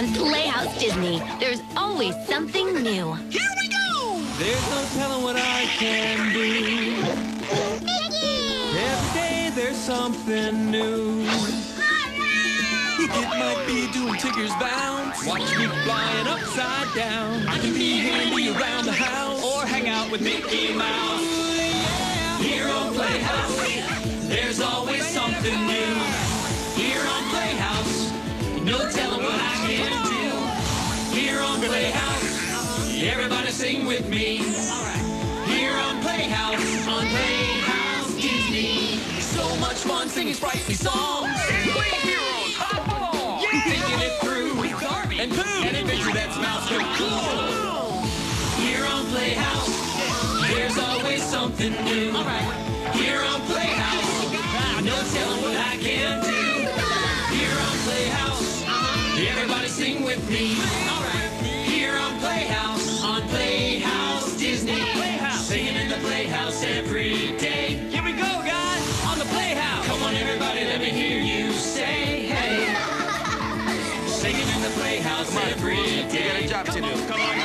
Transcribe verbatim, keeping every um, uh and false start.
On Playhouse Disney, there's always something new. Here we go! There's no telling what I can do. Every day there's something new. It might be doing Tigger's bounce. Watch me flying upside down. I can be handy around the house. Or hang out with Mickey Mouse. Yeah. Here on Playhouse, there's always something new. Here on Playhouse, no telling what I can do. Here on Playhouse, everybody sing with me. Here on Playhouse, on Playhouse Disney. So much fun singing sprightly songs. Thinking it through, and Pooh, an adventure that's mouse so cool. Here on Playhouse, there's always something new. All right. Here on Playhouse, no telling what I can do. Here on Playhouse, everybody sing with me. All right. Here on Playhouse, on Playhouse Disney, singing in the Playhouse every day. Here we go, guys, on the Playhouse. Come on, everybody, let me hear you say, hey. Singing in the Playhouse every day. We got a job to do. Come on, come on.